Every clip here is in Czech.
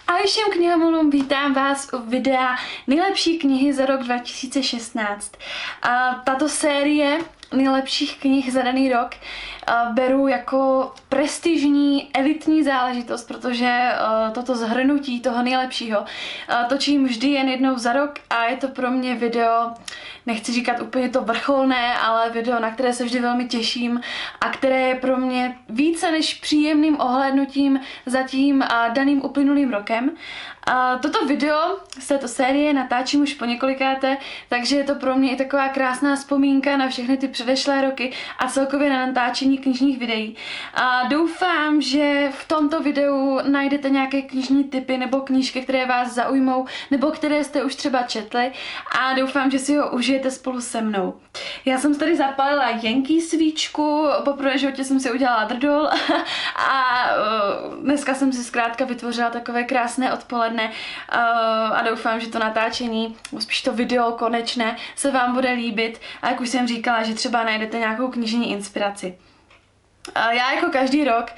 Ahoj všem knihovnům, vítám vás u videa nejlepší knihy za rok 2016. Tato série nejlepších knih za daný rok beru jako prestižní, elitní záležitost, protože toto shrnutí toho nejlepšího točím vždy jen jednou za rok a je to pro mě video, nechci říkat úplně to vrcholné, ale video, na které se vždy velmi těším a které je pro mě více než příjemným ohlédnutím za tím daným uplynulým rokem. Toto video z této série natáčím už po několikáté, takže je to pro mě i taková krásná vzpomínka na všechny ty předešlé roky a celkově na natáčení knižních videí. Doufám, že v tomto videu najdete nějaké knižní tipy nebo knížky, které vás zaujmou, nebo které jste už třeba četli a doufám, že si ho užijete spolu se mnou. Já jsem tady zapálila Yankee svíčku, poprvé v životě jsem si udělala drdol a dneska jsem si zkrátka vytvořila takové krásné odpoledne a doufám, že to natáčení, spíš to video konečné, se vám bude líbit a jak už jsem říkala, že třeba najdete nějakou knižní inspiraci. Já jako každý rok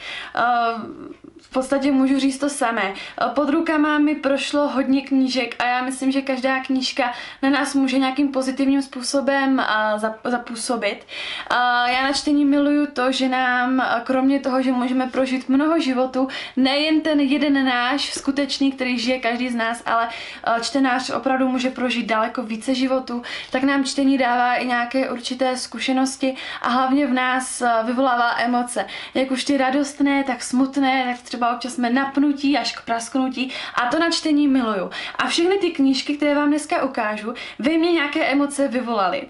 v podstatě můžu říct to samé. Pod rukama mi prošlo hodně knížek a já myslím, že každá knížka na nás může nějakým pozitivním způsobem zapůsobit. Já na čtení miluju to, že nám kromě toho, že můžeme prožít mnoho životů, nejen ten jeden náš skutečný, který žije každý z nás, ale čtenář opravdu může prožít daleko více životů, tak nám čtení dává i nějaké určité zkušenosti a hlavně v nás vyvolává emoce. Jak už ty radostné, tak smutné, tak třeba občas jsme napnutí až k prasknutí a to na čtení miluju. A všechny ty knížky, které vám dneska ukážu, ve mně nějaké emoce vyvolaly.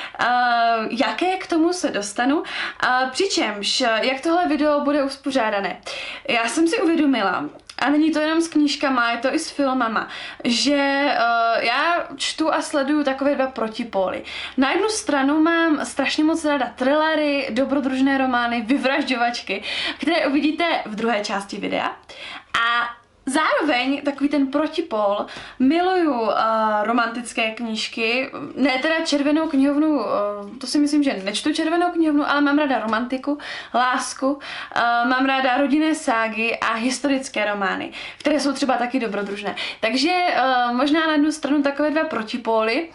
Jaké k tomu se dostanu? Přičemž, jak tohle video bude uspořádané? Já jsem si uvědomila, a není to jenom s knížkama, je to i s filmama, že já čtu a sleduju takové dva protipóly. Na jednu stranu mám strašně moc ráda thrillery, dobrodružné romány, vyvražďovačky, které uvidíte v druhé části videa. A zároveň takový ten protipól, miluju romantické knížky, ne teda Červenou knihovnu, to si myslím, že nečtu Červenou knihovnu, ale mám ráda romantiku, lásku, mám ráda rodinné ságy a historické romány, které jsou třeba taky dobrodružné. Takže možná na jednu stranu takové dva protipóly,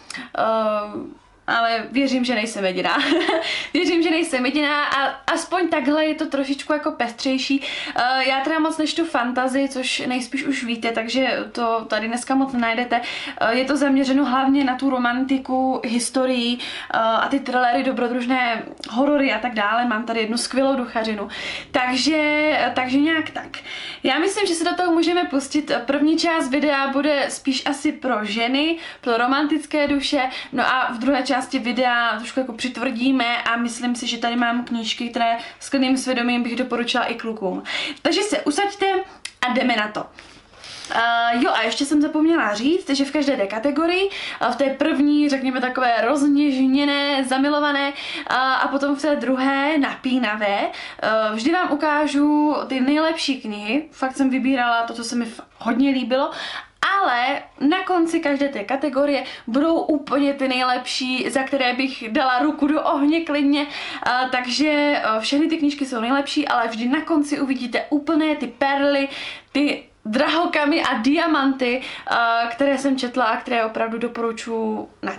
ale věřím, že nejsem jediná. Věřím, že nejsem jediná a aspoň takhle je to trošičku jako pestřejší. Já teda moc nečtu fantasy, což nejspíš už víte, takže to tady dneska moc najdete. Je to zaměřeno hlavně na tu romantiku, historii a ty thrillery, dobrodružné horory a tak dále. Mám tady jednu skvělou duchařinu. Takže nějak tak. Já myslím, že se do toho můžeme pustit. První část videa bude spíš asi pro ženy, pro romantické duše, no a v druhé části videa trošku jako přitvrdíme a myslím si, že tady mám knížky, které s klidným svědomím bych doporučila i klukům. Takže se usaďte a jdeme na to. Jo a ještě jsem zapomněla říct, že v každé té kategorii, v té první, řekněme takové rozněžněné, zamilované a potom v té druhé napínavé, vždy vám ukážu ty nejlepší knihy, fakt jsem vybírala to, co se mi hodně líbilo, ale na konci každé té kategorie budou úplně ty nejlepší, za které bych dala ruku do ohně klidně, takže všechny ty knížky jsou nejlepší, ale vždy na konci uvidíte úplné ty perly, ty drahokamy a diamanty, které jsem četla a které opravdu doporučuji na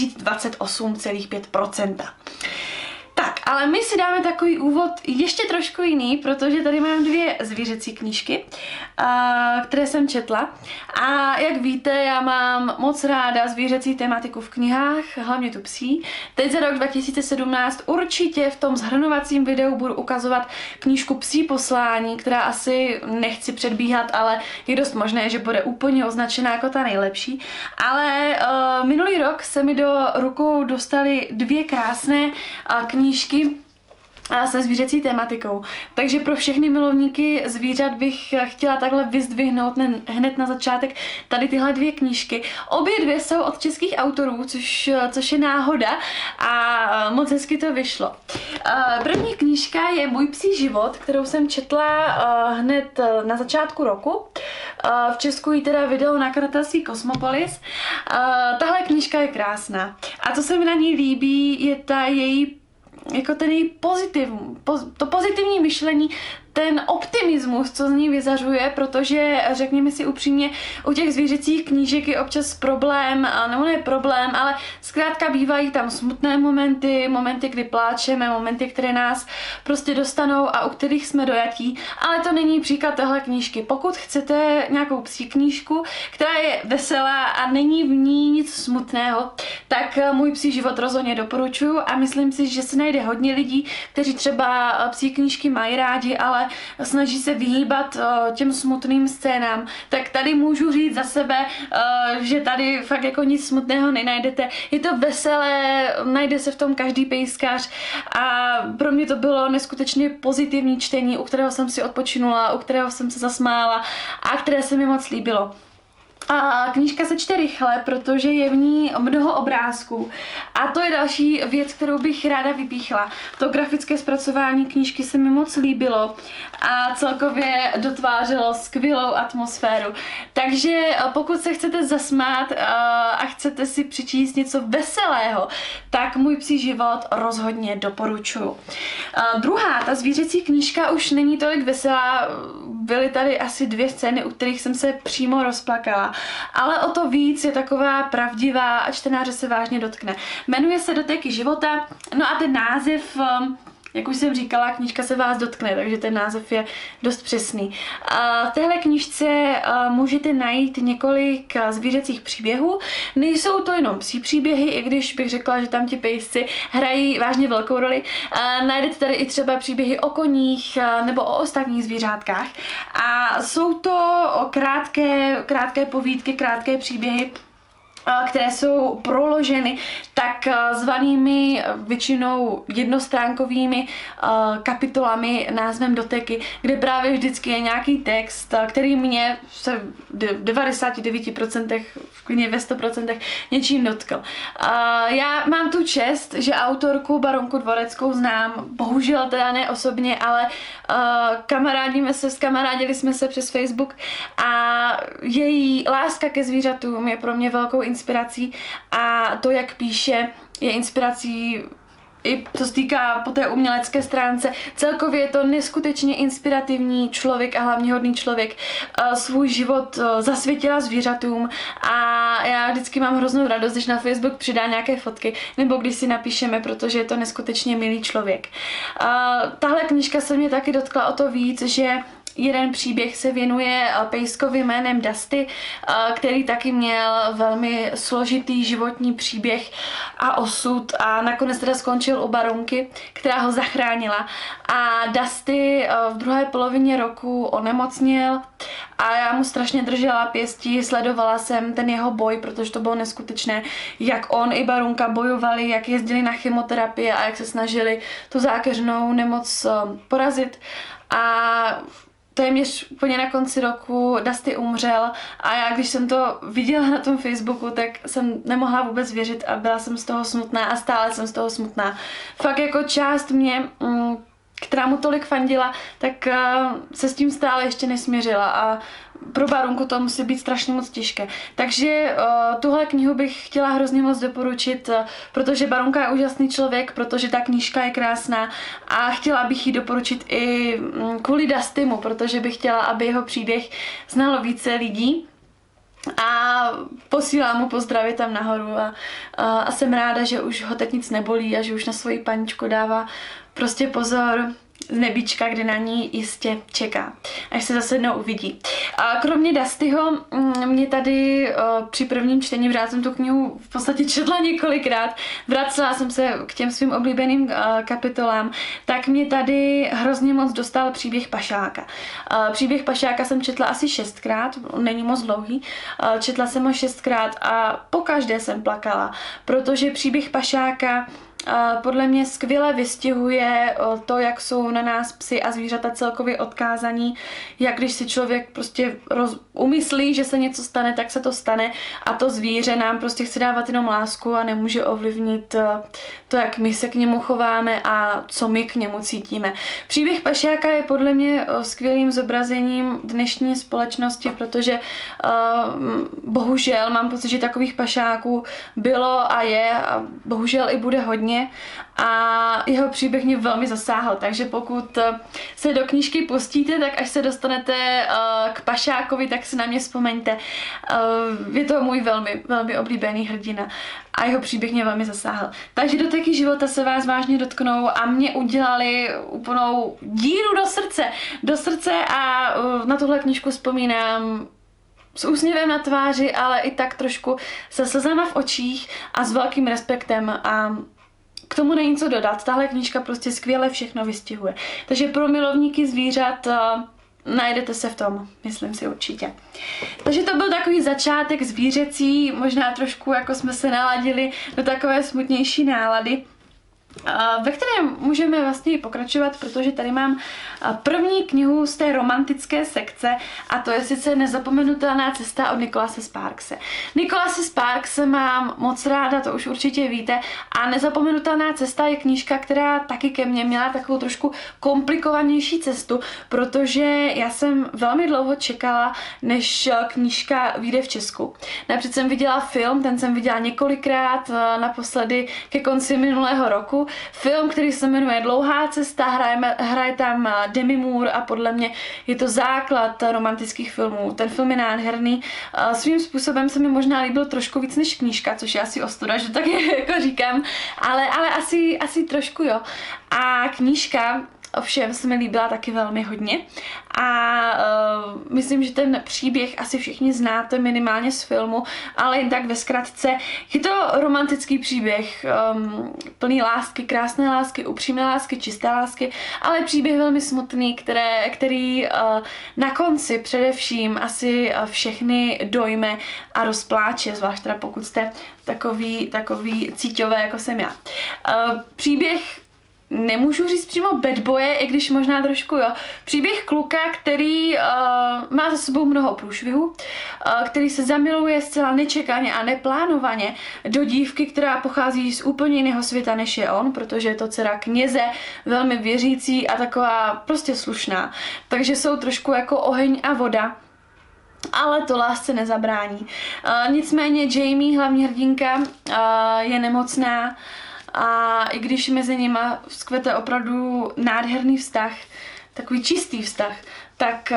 1028,5%. Tak, ale my si dáme takový úvod ještě trošku jiný, protože tady mám dvě zvířecí knížky, které jsem četla. A jak víte, já mám moc ráda zvířecí tematiku v knihách, hlavně tu psí. Teď za rok 2017 určitě v tom shrnovacím videu budu ukazovat knížku Psí poslání, která asi nechci předbíhat, ale je dost možné, že bude úplně označená jako ta nejlepší. Ale minulý rok se mi do rukou dostaly dvě krásné knížky se zvířecí tematikou. Takže pro všechny milovníky zvířat bych chtěla takhle vyzdvihnout hned na začátek tady tyhle dvě knížky. Obě dvě jsou od českých autorů, což je náhoda a moc hezky to vyšlo. První knížka je Můj psí život, kterou jsem četla hned na začátku roku. V Česku ji teda vydalo nakladatelství Kosmopolis. Tahle knížka je krásná. A co se mi na ní líbí, je ta její jako ten její pozitivní myšlení ten optimismus, co z ní vyzařuje, protože řekněme si upřímně, u těch zvířecích knížek je občas problém, nebo ne problém, ale zkrátka bývají tam smutné momenty, momenty, kdy pláčeme, momenty, které nás prostě dostanou a u kterých jsme dojatí, ale to není příklad téhle knížky. Pokud chcete nějakou psí knížku, která je veselá a není v ní nic smutného, tak Můj psí život rozhodně doporučuji a myslím si, že se najde hodně lidí, kteří třeba psí knížky mají rádi, ale snaží se vyhýbat těm smutným scénám. Tak tady můžu říct za sebe, že tady fakt jako nic smutného nenajdete. Je to veselé, najde se v tom každý pejskař a pro mě to bylo neskutečně pozitivní čtení, u kterého jsem si odpočinula, u kterého jsem se zasmála a které se mi moc líbilo. A knížka se čte rychle, protože je v ní mnoho obrázků. A to je další věc, kterou bych ráda vypíchla. To grafické zpracování knížky se mi moc líbilo a celkově dotvářelo skvělou atmosféru. Takže pokud se chcete zasmát a chcete si přečíst něco veselého, tak Můj psí život rozhodně doporučuji. Druhá, ta zvířecí knížka už není tolik veselá, byly tady asi 2 scény, u kterých jsem se přímo rozplakala. Ale o to víc je taková pravdivá a čtenáře se vážně dotkne. Jmenuje se Doteky života, no a ten název, jak už jsem říkala, knížka se vás dotkne, takže ten název je dost přesný. V téhle knížce můžete najít několik zvířecích příběhů. Nejsou to jenom psí příběhy, i když bych řekla, že tam ti pejsci hrají vážně velkou roli. Najdete tady i třeba příběhy o koních nebo o ostatních zvířátkách. A jsou to krátké povídky, krátké příběhy, které jsou proloženy tak zvanými většinou jednostránkovými kapitolami názvem Doteky, kde právě vždycky je nějaký text, který mě se v 99%, klidně ve 100% něčím dotkl. Já mám tu čest, že autorku Baronku Dvoreckou znám, bohužel teda ne osobně, ale kamarádili jsme se přes Facebook a její láska ke zvířatům je pro mě velkou inspirací a to, jak píše, je inspirací i co se týká po té umělecké stránce. Celkově je to neskutečně inspirativní člověk a hlavně hodný člověk. Svůj život zasvětila zvířatům a já vždycky mám hroznou radost, když na Facebook přidá nějaké fotky nebo když si napíšeme, protože je to neskutečně milý člověk. Tahle knížka se mě taky dotkla o to víc, že jeden příběh se věnuje pejskovi jménem Dusty, který taky měl velmi složitý životní příběh a osud a nakonec teda skončil u baronky, která ho zachránila. A Dusty v druhé polovině roku onemocněl a já mu strašně držela pěstí, sledovala jsem ten jeho boj, protože to bylo neskutečné, jak on i baronka bojovali, jak jezdili na chemoterapie a jak se snažili tu zákeřnou nemoc porazit. A téměř úplně na konci roku Dusty umřel a já, když jsem to viděla na tom Facebooku, tak jsem nemohla vůbec věřit a byla jsem z toho smutná a stále jsem z toho smutná. Fakt jako část mě, která mu tolik fandila, tak se s tím stále ještě nesměřila a pro baronku to musí být strašně moc těžké. Takže tuhle knihu bych chtěla hrozně moc doporučit, protože baronka je úžasný člověk, protože ta knížka je krásná a chtěla bych ji doporučit i kvůli Dustymu, protože bych chtěla, aby jeho příběh znalo více lidí. A posílám mu pozdravy tam nahoru a jsem ráda, že už ho teď nic nebolí a že už na svoji paničku dává prostě pozor z nebíčka, kde na ní jistě čeká, až se zase jednou uvidí. A kromě Dustyho mě tady při prvním čtení, protože jsem tu knihu v podstatě četla několikrát, vracela jsem se k těm svým oblíbeným kapitolám, tak mě tady hrozně moc dostal příběh Pašáka. Příběh Pašáka jsem četla asi 6krát, není moc dlouhý, četla jsem ho 6krát a pokaždé jsem plakala, protože příběh Pašáka podle mě skvěle vystihuje to, jak jsou na nás psi a zvířata celkově odkázaní, jak když si člověk prostě umyslí, že se něco stane, tak se to stane a to zvíře nám prostě chce dávat jenom lásku a nemůže ovlivnit to, jak my se k němu chováme a co my k němu cítíme. Příběh Pašáka je podle mě skvělým zobrazením dnešní společnosti, protože bohužel mám pocit, že takových pašáků bylo a je a bohužel i bude hodně mě a jeho příběh mě velmi zasáhl, takže pokud se do knížky pustíte, tak až se dostanete k Pašákovi, tak si na mě vzpomeňte. Je to můj velmi, velmi oblíbený hrdina a jeho příběh mě velmi zasáhl. Takže doteky života se vás vážně dotknou a mě udělali úplnou díru do srdce a na tuhle knížku vzpomínám s úsměvem na tváři, ale i tak trošku se slzama v očích a s velkým respektem a k tomu není co dodat. Tahle knížka prostě skvěle všechno vystihuje. Takže pro milovníky zvířat najdete se v tom, myslím si určitě. Takže to byl takový začátek zvířecí, možná trošku jako jsme se naladili do takové smutnější nálady, ve kterém můžeme vlastně pokračovat, protože tady mám první knihu z té romantické sekce a to je sice Nezapomenutelná cesta od Nicholase Sparkse. Nicholase Sparkse mám moc ráda, to už určitě víte, a Nezapomenutelná cesta je knížka, která taky ke mně měla takovou trošku komplikovanější cestu, protože já jsem velmi dlouho čekala, než knížka vyjde v Česku. Napřed jsem viděla film, ten jsem viděla několikrát, naposledy ke konci minulého roku. Film, který se jmenuje Dlouhá cesta, hraje tam Demi Moore a podle mě je to základ romantických filmů. Ten film je nádherný. Svým způsobem se mi možná líbil trošku víc než knížka, což je asi ostuda, že tak jako říkám, ale asi trošku jo. A knížka ovšem se mi líbila taky velmi hodně a myslím, že ten příběh asi všichni znáte minimálně z filmu, ale jen tak ve zkratce. Je to romantický příběh, plný lásky, krásné lásky, upřímné lásky, čisté lásky, ale příběh velmi smutný, který na konci především asi všechny dojme a rozpláče, zvlášť teda pokud jste takový cíťové, jako jsem já. Příběh nemůžu říct přímo bad boye, i když možná trošku jo. Příběh kluka, který má za sebou mnoho průšvihů, který se zamiluje zcela nečekaně a neplánovaně do dívky, která pochází z úplně jiného světa než je on, protože je to dcera kněze, velmi věřící a taková prostě slušná. Takže jsou trošku jako oheň a voda. Ale to lásce nezabrání. Nicméně Jamie, hlavní hrdinka, je nemocná, a i když mezi nima vzkvete opravdu nádherný vztah, takový čistý vztah, tak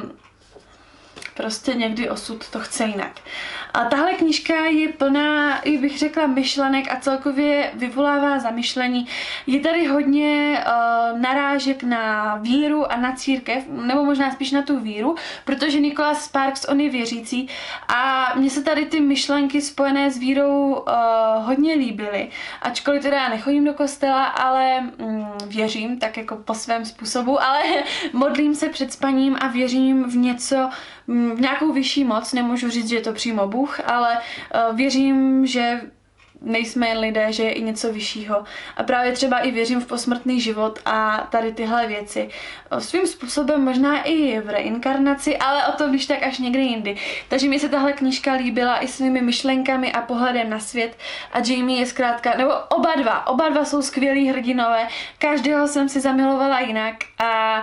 prostě někdy osud to chce jinak. A tahle knížka je plná, i bych řekla, myšlenek a celkově vyvolává zamyšlení. Je tady hodně narážek na víru a na církev, nebo možná spíš na tu víru, protože Nicholas Sparks, on je věřící a mně se tady ty myšlenky spojené s vírou hodně líbily. Ačkoliv teda já nechodím do kostela, ale věřím, tak jako po svém způsobu, ale modlím se před spaním a věřím v něco, v nějakou vyšší moc, nemůžu říct, že je to přímo Bůh, ale věřím, že nejsme jen lidé, že je i něco vyššího. A právě třeba i věřím v posmrtný život a tady tyhle věci. Svým způsobem možná i v reinkarnaci, ale o tom když tak až někdy jindy. Takže mi se tahle knížka líbila i svými myšlenkami a pohledem na svět a Jamie je zkrátka, nebo oba dva jsou skvělí hrdinové, každého jsem si zamilovala jinak a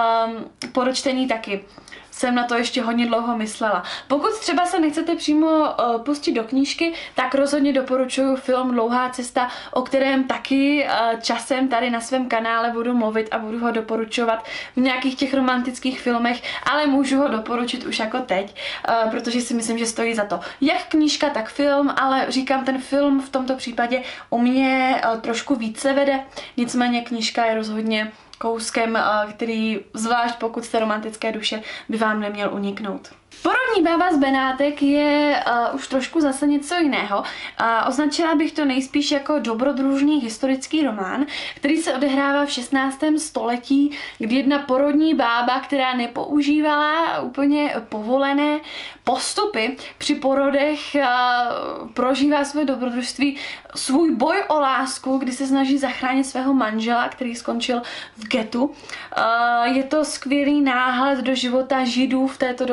po dočtení taky jsem na to ještě hodně dlouho myslela. Pokud třeba se nechcete přímo pustit do knížky, tak rozhodně doporučuji film Dlouhá cesta, o kterém taky časem tady na svém kanále budu mluvit a budu ho doporučovat v nějakých těch romantických filmech, ale můžu ho doporučit už jako teď, protože si myslím, že stojí za to. Jak knížka, tak film, ale říkám, ten film v tomto případě u mě trošku více vede, nicméně knížka je rozhodně kouskem, který, zvlášť pokud jste romantické duše, by vám neměl uniknout. Porodní bába z Benátek je už trošku zase něco jiného. Označila bych to nejspíš jako dobrodružný historický román, který se odehrává v 16. století, kdy jedna porodní bába, která nepoužívala úplně povolené postupy při porodech, prožívá své dobrodružství, svůj boj o lásku, kdy se snaží zachránit svého manžela, který skončil v getu. Je to skvělý náhled do života Židů v této době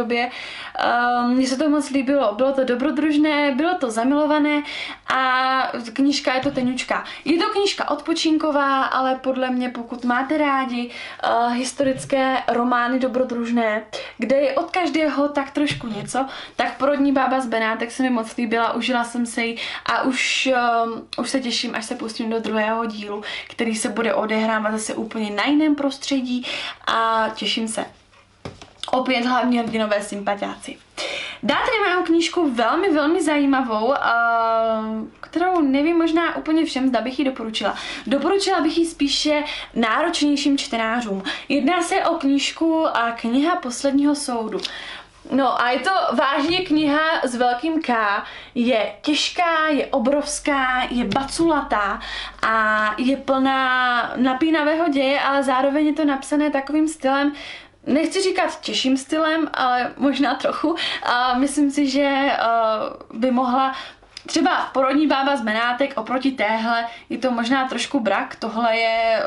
Mně se to moc líbilo. Bylo to dobrodružné, bylo to zamilované a knížka je to teňučka. Je to knížka odpočinková, ale podle mě, pokud máte rádi historické romány dobrodružné, kde je od každého tak trošku něco, tak Porodní bába z Benátek se mi moc líbila, užila jsem se ji a už se těším, až se pustím do druhého dílu, který se bude odehrávat zase úplně na jiném prostředí a těším se. Opět hlavní hrdinové sympatiáci. Dál tady mám knížku velmi, velmi zajímavou, kterou nevím možná úplně všem, zda bych ji doporučila. Doporučila bych ji spíše náročnějším čtenářům. Jedná se o knížku Kniha posledního soudu. No a je to vážně kniha s velkým K, je těžká, je obrovská, je baculatá a je plná napínavého děje, ale zároveň je to napsané takovým stylem, nechci říkat těžším stylem, ale možná trochu. Myslím si, že by mohla třeba Porodní bába z Benátek oproti téhle je to možná trošku brak, tohle je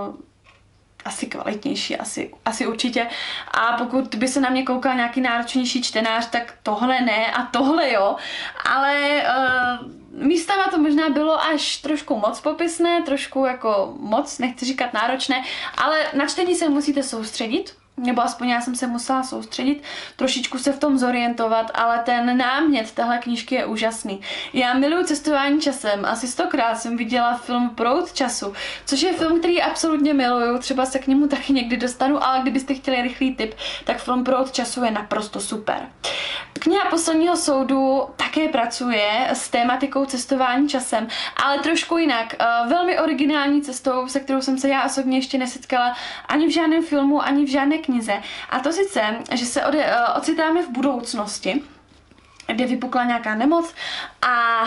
asi kvalitnější, asi určitě. A pokud by se na mě koukal nějaký náročnější čtenář, tak tohle ne a tohle jo. Ale místama to možná bylo až trošku moc popisné, trošku jako moc, nechci říkat náročné, ale na čtení se musíte soustředit. Nebo aspoň já jsem se musela soustředit, trošičku se v tom zorientovat, ale ten námět téhle knížky je úžasný. Já miluji cestování časem, asi 100krát jsem viděla film Proud času, což je film, který absolutně miluju, třeba se k němu taky někdy dostanu, ale kdybyste chtěli rychlý tip, tak film Proud času je naprosto super. Kniha posledního soudu také pracuje s tématikou cestování časem, ale trošku jinak. Velmi originální cestou, se kterou jsem se já osobně ještě nesetkala ani v žádném filmu, ani v žádné knize. A to sice, že se ocitáme v budoucnosti, kde vypukla nějaká nemoc a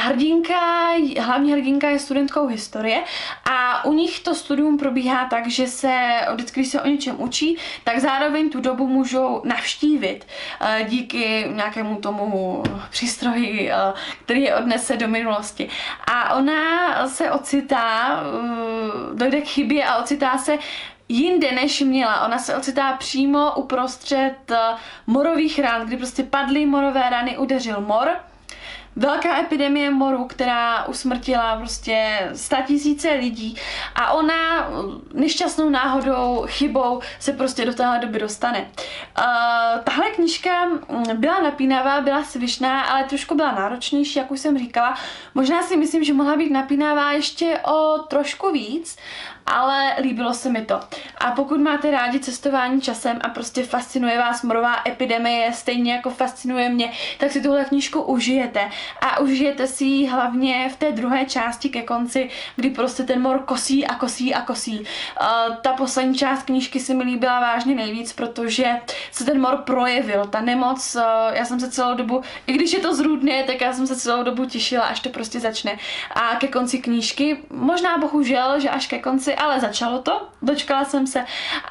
hlavní hrdinka je studentkou historie a u nich to studium probíhá tak, že se vždycky, když se o něčem učí, tak zároveň tu dobu můžou navštívit díky nějakému tomu přístroji, který je odnese do minulosti. A ona se ocitá, dojde k chybě a ocitá se jinde než měla. Ona se ocitá přímo uprostřed morových ran, kdy prostě padly morové rany, udeřil mor. Velká epidemie moru, která usmrtila prostě 100 000 lidí a ona nešťastnou náhodou, chybou se prostě do téhle doby dostane. Tahle knížka byla napínavá, byla svižná, ale trošku byla náročnější, jak už jsem říkala. Možná si myslím, že mohla být napínavá ještě o trošku víc, ale líbilo se mi to. A pokud máte rádi cestování časem a prostě fascinuje vás morová epidemie, stejně jako fascinuje mě, tak si tuhle knížku užijete. A užijete si ji hlavně v té druhé části ke konci, kdy prostě ten mor kosí a kosí a kosí. Ta poslední část knížky se mi líbila vážně nejvíc, protože se ten mor projevil. Ta nemoc, já jsem se celou dobu, i když je to zrůdné, tak já jsem se celou dobu těšila, až to prostě začne. A ke konci knížky, možná bohužel, že až ke konci, ale začalo to, dočkala jsem se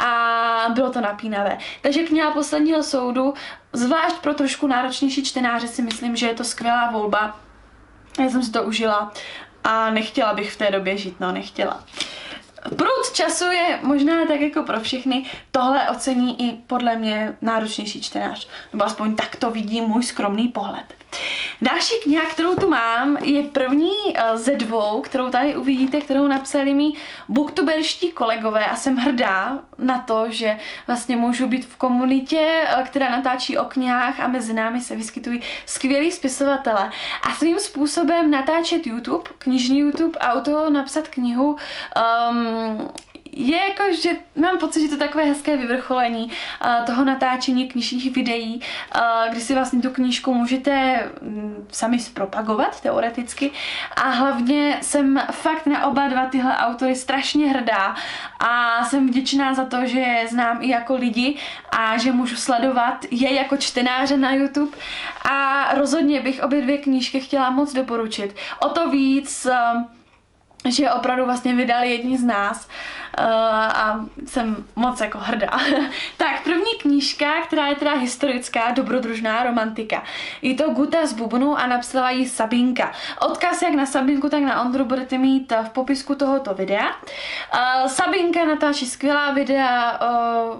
a bylo to napínavé. Takže kniha posledního soudu, zvlášť pro trošku náročnější čtenáře, si myslím, že je to skvělá volba. Já jsem si to užila a nechtěla bych v té době žít, nechtěla. Proud času je možná tak jako pro všechny, tohle ocení i podle mě náročnější čtenář, nebo aspoň tak to vidí můj skromný pohled. Další kniha, kterou tu mám, je první ze dvou, kterou tady uvidíte, kterou napsali mý booktuberští kolegové a jsem hrdá na to, že vlastně můžu být v komunitě, která natáčí o knihách a mezi námi se vyskytují skvělí spisovatelé. A svým způsobem natáčet YouTube, knižní YouTube a u toho napsat knihu, je jako, že mám pocit, že to je takové hezké vyvrcholení toho natáčení knižních videí, kdy si vlastně tu knížku můžete sami zpropagovat teoreticky a hlavně jsem fakt na oba dva tyhle autory strašně hrdá a jsem vděčná za to, že je znám i jako lidi a že můžu sledovat je jako čtenáře na YouTube a rozhodně bych obě dvě knížky chtěla moc doporučit. O to víc, že opravdu vlastně vydali jedni z nás a jsem moc jako hrdá. Tak první knížka, která je teda historická, dobrodružná romantika. Je to Guta z bubnu a napsala ji Sabinka. Odkaz jak na Sabinku, tak na Ondru budete mít v popisku tohoto videa. Sabinka natáčí skvělá videa,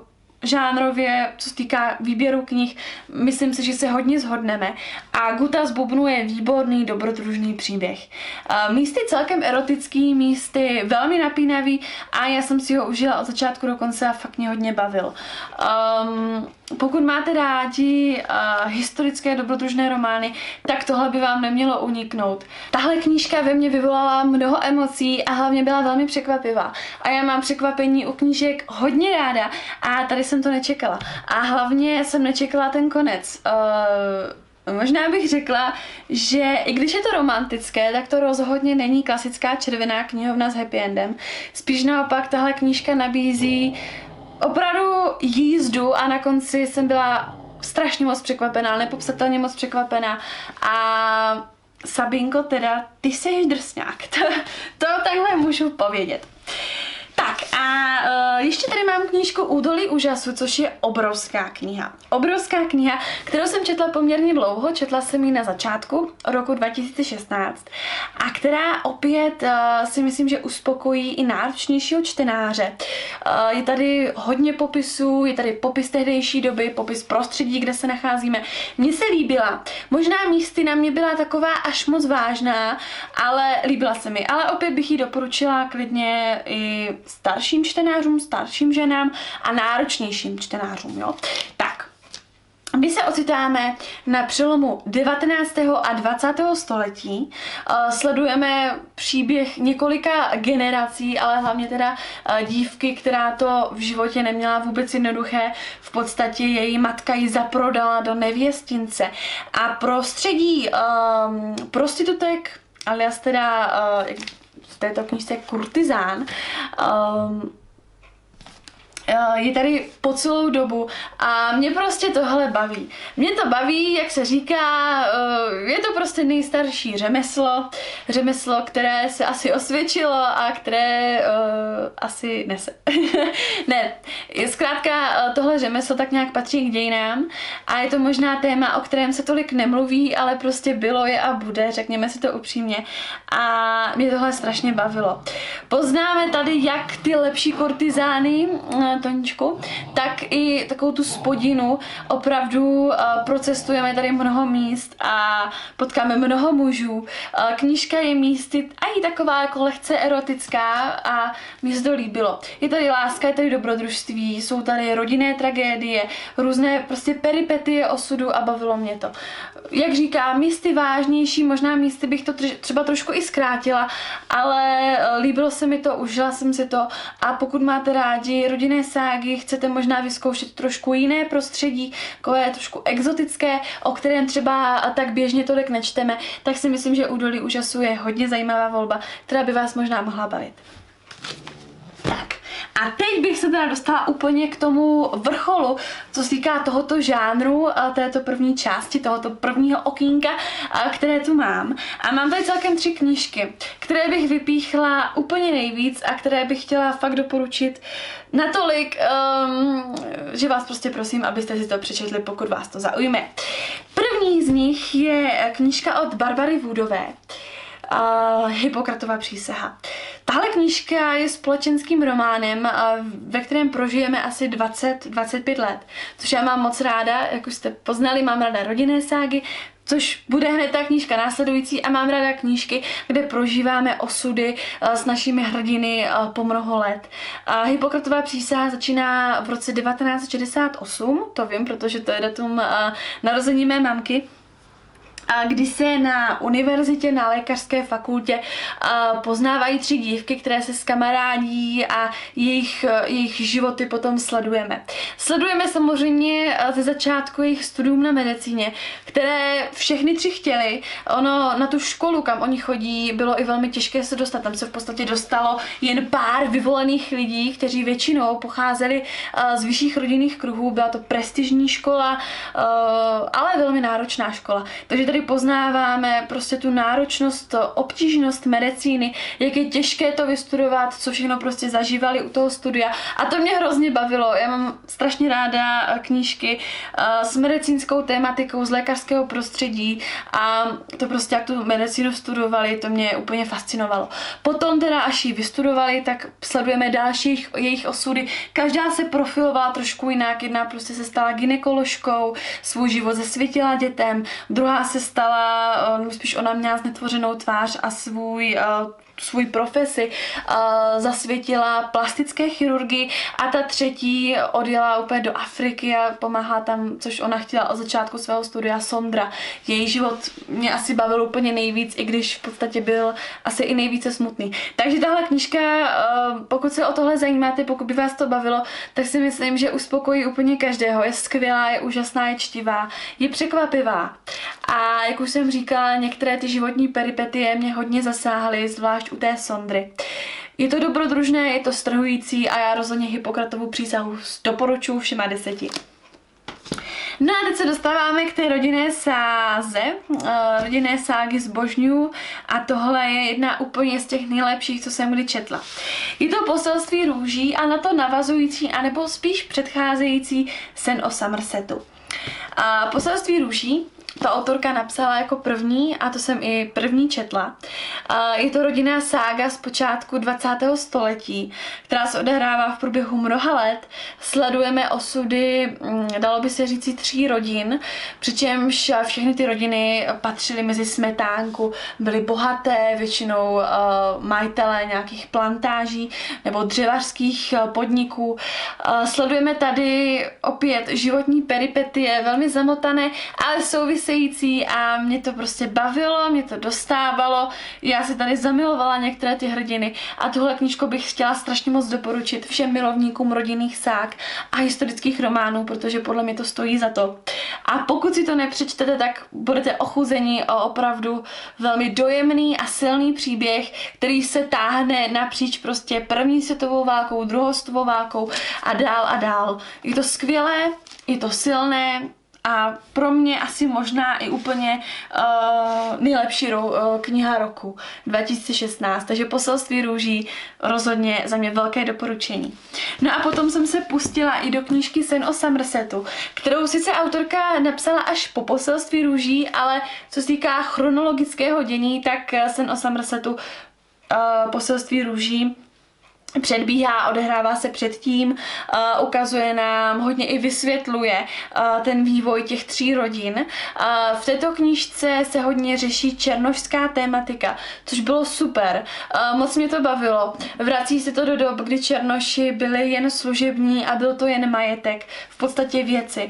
žánrově, co se týká výběru knih, myslím si, že se hodně shodneme. A Guta z bubnu je výborný, dobrodružný příběh. Místy celkem erotický, místy velmi napínavý a já jsem si ho užila od začátku do konce a fakt mě hodně bavil. Pokud máte rádi historické dobrodružné romány, tak tohle by vám nemělo uniknout. Tahle knížka ve mně vyvolala mnoho emocí a hlavně byla velmi překvapivá. A já mám překvapení u knížek hodně ráda a tady jsem to nečekala. A hlavně jsem nečekala ten konec. Možná bych řekla, že i když je to romantické, tak to rozhodně není klasická červená knihovna s happy endem. Spíš naopak tahle knížka nabízí opravdu jízdu a na konci jsem byla strašně moc překvapená, nepopsatelně moc překvapená a Sabinko, teda ty jsi drsňák, to takhle můžu povědět. Tak a ještě tady mám knížku Údolí úžasu, což je obrovská kniha. Obrovská kniha, kterou jsem četla poměrně dlouho, četla jsem ji na začátku roku 2016 a která opět si myslím, že uspokojí i náročnějšího čtenáře. Je tady hodně popisů, je tady popis tehdejší doby, popis prostředí, kde se nacházíme. Mně se líbila. Možná místy na mě byla taková až moc vážná, ale líbila se mi. Ale opět bych ji doporučila klidně i starším čtenářům, starším ženám a náročnějším čtenářům, jo. Tak, my se ocitáme na přelomu 19. a 20. století. Sledujeme příběh několika generací, ale hlavně teda dívky, která to v životě neměla vůbec jednoduché. V podstatě její matka ji zaprodala do nevěstince. A prostředí prostitutek, alias teda v této knížce kurtizán, je tady po celou dobu a mě prostě tohle baví. Mě to baví, jak se říká, je to prostě nejstarší řemeslo, které se asi osvědčilo a které asi nese. Ne, zkrátka tohle řemeslo tak nějak patří k dějinám a je to možná téma, o kterém se tolik nemluví, ale prostě bylo, je a bude, řekněme si to upřímně. A mě tohle strašně bavilo. Poznáme tady jak ty lepší kurtizány, Toničku, tak i takovou tu spodinu. Opravdu procestujeme tady mnoho míst a potkáme mnoho mužů. Knížka je místy a i taková jako lehce erotická a mi se to líbilo. Je tady láska, je tady dobrodružství, jsou tady rodinné tragédie, různé prostě peripetie osudu a bavilo mě to. Jak říkám, místy vážnější, možná místy bych to třeba trošku i zkrátila, ale líbilo se mi to, užila jsem si to a pokud máte rádi rodinné ságy, chcete možná vyzkoušet trošku jiné prostředí, takové trošku exotické, o kterém třeba tak běžně tolik nečteme, tak si myslím, že Údolí úžasu je hodně zajímavá volba, která by vás možná mohla bavit. Tak. A teď bych se teda dostala úplně k tomu vrcholu, co se týká tohoto žánru, této první části, tohoto prvního okýnka, které tu mám. A mám tady celkem 3 knížky, které bych vypíchla úplně nejvíc a které bych chtěla fakt doporučit natolik, že vás prostě prosím, abyste si to přečetli, pokud vás to zaujme. První z nich je knížka od Barbary Woodové, Hippokratova přísaha. Tahle knížka je společenským románem, ve kterém prožijeme asi 20-25 let, což já mám moc ráda, jak už jste poznali, mám ráda rodinné ságy, což bude hned ta knížka následující a mám ráda knížky, kde prožíváme osudy s našimi hrdiny po mnoho let. Hippokratová přísaha začíná v roce 1968, to vím, protože to je datum narození mé mamky, kdy se na univerzitě, na lékařské fakultě poznávají 3 dívky, které se skamarádí a jejich životy potom sledujeme. Sledujeme samozřejmě ze začátku jejich studium na medicíně, které všechny 3 chtěly. Ono na tu školu, kam oni chodí, bylo i velmi těžké se dostat. Tam se v podstatě dostalo jen pár vyvolených lidí, kteří většinou pocházeli z vyšších rodinných kruhů. Byla to prestižní škola, ale velmi náročná škola. Takže tady kdy poznáváme prostě tu náročnost, obtížnost medicíny, jak je těžké to vystudovat, co všechno prostě zažívali u toho studia. A to mě hrozně bavilo. Já mám strašně ráda knížky s medicínskou tématikou, z lékařského prostředí a to prostě, jak tu medicínu studovali, to mě úplně fascinovalo. Potom teda, až ji vystudovali, tak sledujeme další jejich osudy. Každá se profilovala trošku jinak. Jedna prostě se stala gynekoložkou, svůj život zasvětila dětem, druhá se stala, spíš ona měla znetvořenou tvář a svůj profesi zasvětila plastické chirurgii a ta třetí odjela úplně do Afriky a pomáhá tam, což ona chtěla od začátku svého studia, Sondra. Její život mě asi bavil úplně nejvíc, i když v podstatě byl asi i nejvíce smutný. Takže tahle knížka, pokud se o tohle zajímáte, pokud by vás to bavilo, tak si myslím, že uspokojí úplně každého. Je skvělá, je úžasná, je čtivá, je překvapivá. A jak už jsem říkala, některé ty životní peripetie mě hodně zasáhly, zvlášť u té Sondry. Je to dobrodružné, je to strhující a já rozhodně Hippokratovu přísahu doporučuji všema 10. No a teď se dostáváme k té rodinné sáze, rodinné ságy zbožňů a tohle je jedna úplně z těch nejlepších, co jsem kdy četla. Je to Poselství růží a na to navazující, anebo spíš předcházející Sen o Somersetu. Poselství růží ta autorka napsala jako první a to jsem i první četla. Je to rodinná sága z počátku 20. století, která se odehrává v průběhu mnoha let. Sledujeme osudy, dalo by se říct, 3 rodin, přičemž všechny ty rodiny patřily mezi smetánku, byly bohaté, většinou majitelé nějakých plantáží nebo dřevařských podniků. Sledujeme tady opět životní peripetie, velmi zamotané, ale související a mě to prostě bavilo, mě to dostávalo. Já si tady zamilovala některé ty hrdiny a tuhle knížku bych chtěla strašně moc doporučit všem milovníkům rodinných ság a historických románů, protože podle mě to stojí za to. A pokud si to nepřečtete, tak budete ochuzeni o opravdu velmi dojemný a silný příběh, který se táhne napříč prostě první světovou válkou, druhou světovou válkou a dál a dál. Je to skvělé, je to silné, a pro mě asi možná i úplně nejlepší kniha roku 2016, takže Poselství růží rozhodně za mě velké doporučení. No a potom jsem se pustila i do knížky Sen o Somersetu, kterou sice autorka napsala až po Poselství růží, ale co se týká chronologického dění, tak Sen o Somersetu Poselství růží předbíhá, odehrává se předtím, ukazuje nám, hodně i vysvětluje ten vývoj těch 3 rodin. V této knížce se hodně řeší černošská tématika, což bylo super. Moc mě to bavilo. Vrací se to do dob, kdy černoši byli jen služební a byl to jen majetek, v podstatě věci.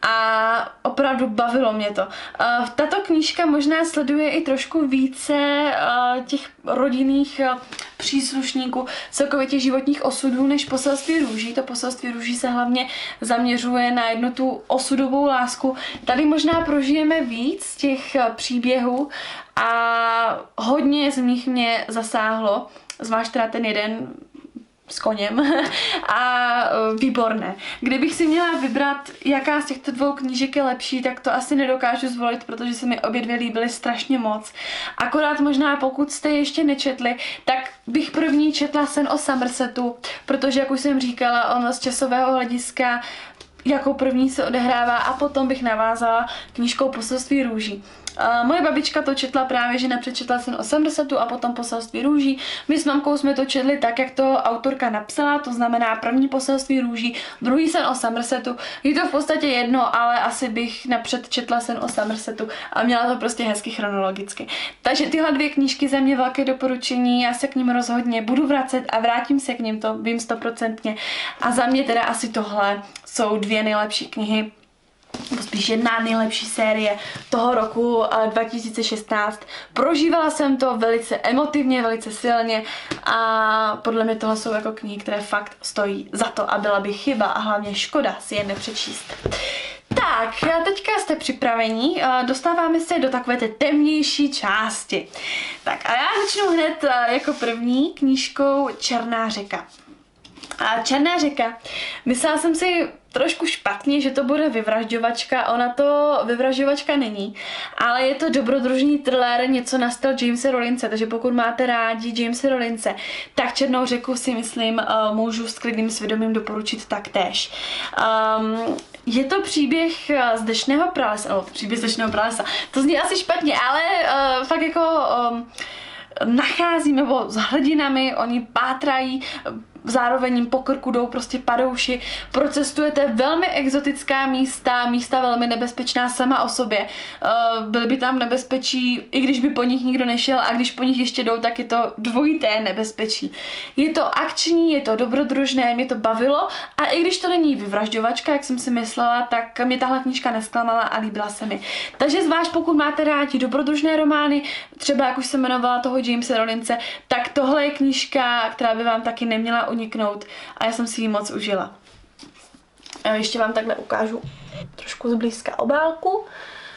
A opravdu bavilo mě to. Tato knížka možná sleduje i trošku více těch rodinných příslušníků, celkově těch životních osudů, než Poselství růží. To Poselství růží se hlavně zaměřuje na jednu tu osudovou lásku. Tady možná prožijeme víc těch příběhů a hodně z nich mě zasáhlo, zvlášť teda ten jeden s koněm a výborné. Kdybych si měla vybrat, jaká z těchto 2 knížek je lepší, tak to asi nedokážu zvolit, protože se mi obě 2 líbily strašně moc. Akorát možná, pokud jste ještě nečetli, tak bych první četla Sen o Somersetu, protože, jak už jsem říkala, on z časového hlediska jako první se odehrává a potom bych navázala knížkou Poselství růží. Moje babička to četla právě, že nepřečetla Sen o Somersetu a potom Poselství růží. My s mamkou jsme to četli tak, jak to autorka napsala, to znamená první Poselství růží, druhý Sen o Somersetu. Je to v podstatě jedno, ale asi bych napřed četla Sen o Somersetu a měla to prostě hezky chronologicky. Takže tyhle 2 knížky za mě velké doporučení, já se k nim rozhodně budu vracet a vrátím se k nim, to vím 100%. A za mě teda asi tohle jsou 2 nejlepší knihy, spíš jedna nejlepší série toho roku 2016. Prožívala jsem to velice emotivně, velice silně a podle mě tohle jsou jako knihy, které fakt stojí za to a byla by chyba a hlavně škoda si je nepřečíst. Tak, teďka jste připraveni, dostáváme se do takové té temnější části. Tak a já začnu hned jako první knížkou Černá řeka. A Černá řeka. Myslela jsem si trošku špatně, že to bude vyvražďovačka, ona to vyvražďovačka není, ale je to dobrodružný thriller, něco na styl Jamese Rollinse, takže pokud máte rádi Jamese Rollinse, tak Černou řeku si myslím můžu s klidným svědomím doporučit taktéž. Je to příběh z Deštného pralesa, příběh z Deštného pralesa, to zní asi špatně, ale fakt jako nacházíme, nebo s hrdinami, oni pátrají, zároveň jim po krku jdou prostě padouši, procestujete velmi exotická místa velmi nebezpečná sama o sobě. Byly by tam nebezpečí, i když by po nich nikdo nešel, a když po nich ještě jdou, tak je to dvojité nebezpečí. Je to akční, je to dobrodružné, mě to bavilo, a i když to není vyvražďovačka, jak jsem si myslela, tak mě tahle knížka nesklamala a líbila se mi. Takže zvlášť pokud máte rádi dobrodružné romány, třeba jak už jsem jmenovala toho Jamese Rollinse, tak tohle je knížka, která by vám taky neměla uniknout, a já jsem si ji moc užila. Ještě vám takhle ukážu trošku zblízka obálku.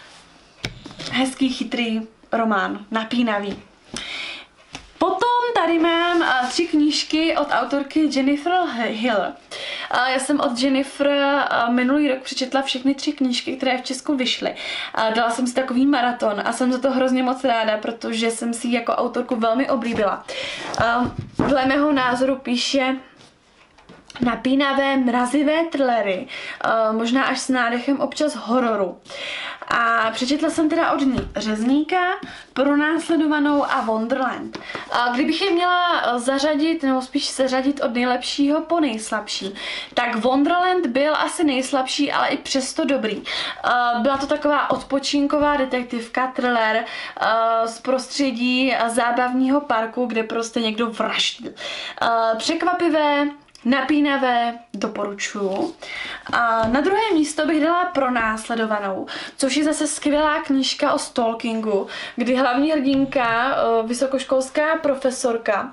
Hezký, chytrý román, napínavý. Potom tady mám 3 knížky od autorky Jennifer Hill. Já jsem od Jennifer minulý rok přečetla všechny 3 knížky, které v Česku vyšly. Dala jsem si takový maraton a jsem za to hrozně moc ráda, protože jsem si ji jako autorku velmi oblíbila. Dle mého názoru píše napínavé, mrazivé thrillery, možná až s nádechem občas hororu. A přečetla jsem teda od ní Řezníka, Pronásledovanou a Wonderland. Kdybych je měla zařadit, nebo spíš seřadit od nejlepšího po nejslabší, tak Wonderland byl asi nejslabší, ale i přesto dobrý. Byla to taková odpočinková detektivka, thriller z prostředí zábavního parku, kde prostě někdo vraždil. Překvapivé, napínavé, doporučuju. A na druhé místo bych dala Pronásledovanou, což je zase skvělá knížka o stalkingu, kdy hlavní hrdinka, vysokoškolská profesorka,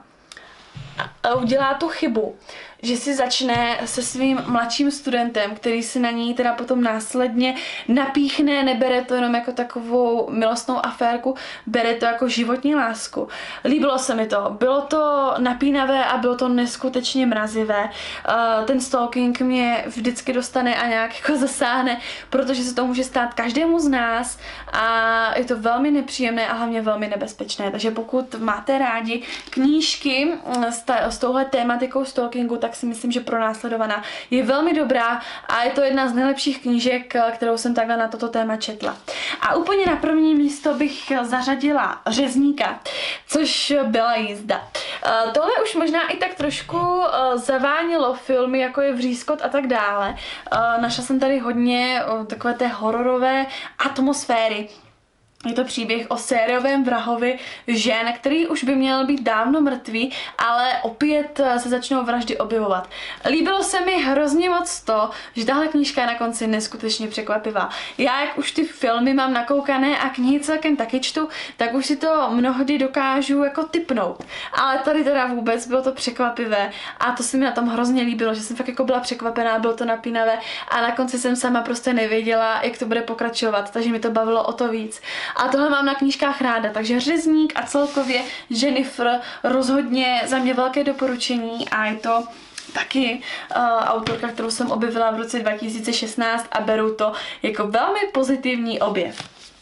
udělá tu chybu, že si začne se svým mladším studentem, který si na ní teda potom následně napíchne, nebere to jenom jako takovou milostnou aférku, bere to jako životní lásku. Líbilo se mi to, bylo to napínavé a bylo to neskutečně mrazivé. Ten stalking mě vždycky dostane a nějak jako zasáhne, protože se to může stát každému z nás a je to velmi nepříjemné a hlavně velmi nebezpečné. Takže pokud máte rádi knížky s touhle tématikou stalkingu, tak si myslím, že Pronásledovaná je velmi dobrá a je to jedna z nejlepších knížek, kterou jsem takhle na toto téma četla. A úplně na první místo bych zařadila Řezníka, což byla jízda. Tohle už možná i tak trošku zavánilo filmy, jako je Vřískot a tak dále. Našla jsem tady hodně takové té hororové atmosféry. Je to příběh o sériovém vrahovi žen, který už by měl být dávno mrtvý, ale opět se začnou vraždy objevovat. Líbilo se mi hrozně moc to, že tahle knížka je na konci neskutečně překvapivá. Já, jak už ty filmy mám nakoukané a knihy celkem taky čtu, tak už si to mnohdy dokážu jako tipnout. Ale tady teda vůbec bylo to překvapivé a to se mi na tom hrozně líbilo, že jsem fakt jako byla překvapená, bylo to napínavé a na konci jsem sama prostě nevěděla, jak to bude pokračovat, takže mi to bavilo o to víc. A tohle mám na knížkách ráda, takže Řezník a celkově Jennifer rozhodně za mě velké doporučení a je to taky autorka, kterou jsem objevila v roce 2016 a beru to jako velmi pozitivní objev.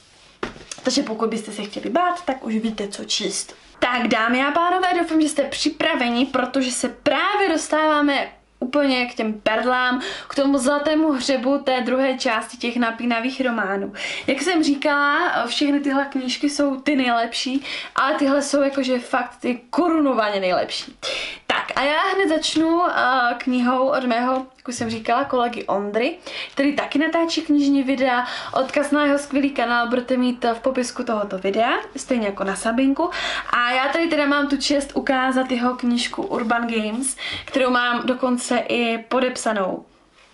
Takže pokud byste se chtěli bát, tak už víte, co číst. Tak dámy a pánové, doufám, že jste připraveni, protože se právě dostáváme úplně k těm perlám, k tomu zlatému hřebu té druhé části těch napínavých románů. Jak jsem říkala, všechny tyhle knížky jsou ty nejlepší, ale tyhle jsou jakože fakt ty korunovaně nejlepší. Tak a já hned začnu knihou od mého, jak už jsem říkala, kolegy Ondry, který taky natáčí knižní videa. Odkaz na jeho skvělý kanál budete mít v popisku tohoto videa, stejně jako na Sabinku. A já tady teda mám tu čest ukázat jeho knížku Urban Games, kterou mám dokonce i podepsanou.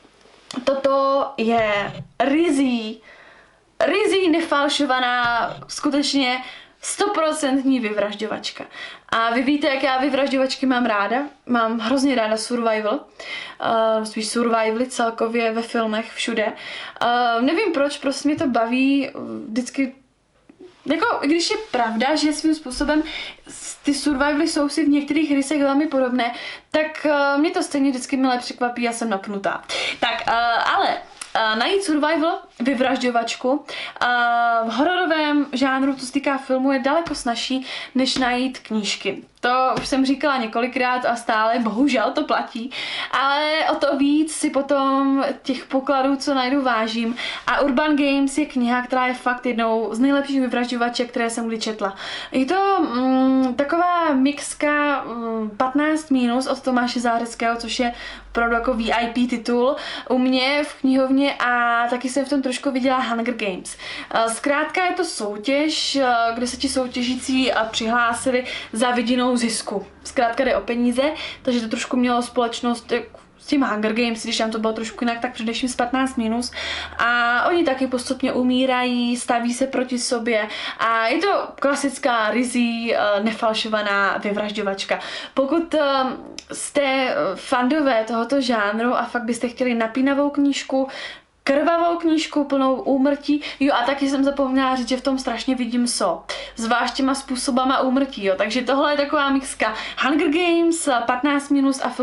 Toto je ryzí nefalšovaná, skutečně 100% vyvražďovačka. A vy víte, jak já vyvražďovačky mám ráda. Mám hrozně ráda survival. Spíš survivaly celkově ve filmech všude. Nevím proč, prostě mě to baví. Vždycky jako, když je pravda, že svým způsobem ty survivaly jsou si v některých rysech velmi podobné, tak mě to stejně vždycky milé překvapí a jsem napnutá. Tak, ale najít survival vyvražďovačku v hororovém žánru, co se týká filmu, je daleko snazší, než najít knížky. To už jsem říkala několikrát a stále bohužel to platí, ale o to víc si potom těch pokladů, co najdu, vážím. A Urban Games je kniha, která je fakt jednou z nejlepších vyvražďovaček, které jsem kdy četla. Je to taková mixka 15- od Tomáše Zářeckého, což je opravdu jako VIP titul u mě v knihovně a taky jsem v tom trošku viděla Hunger Games. Zkrátka je to soutěž, kde se ti soutěžící přihlásili za vidinou zisku. Zkrátka jde o peníze, takže to trošku mělo společnost s tím Hunger Games, když tam to bylo trošku jinak, tak především z 15-. A oni taky postupně umírají, staví se proti sobě a je to klasická, rizí, nefalšovaná vyvražďovačka. Pokud jste fandové tohoto žánru a fakt byste chtěli napínavou knížku, krvavou knížku plnou úmrtí. Jo, a taky jsem zapomněla říct, že v tom strašně vidím zvlášť těma způsobama úmrtí, jo. Takže tohle je taková mixka Hunger Games, 15- a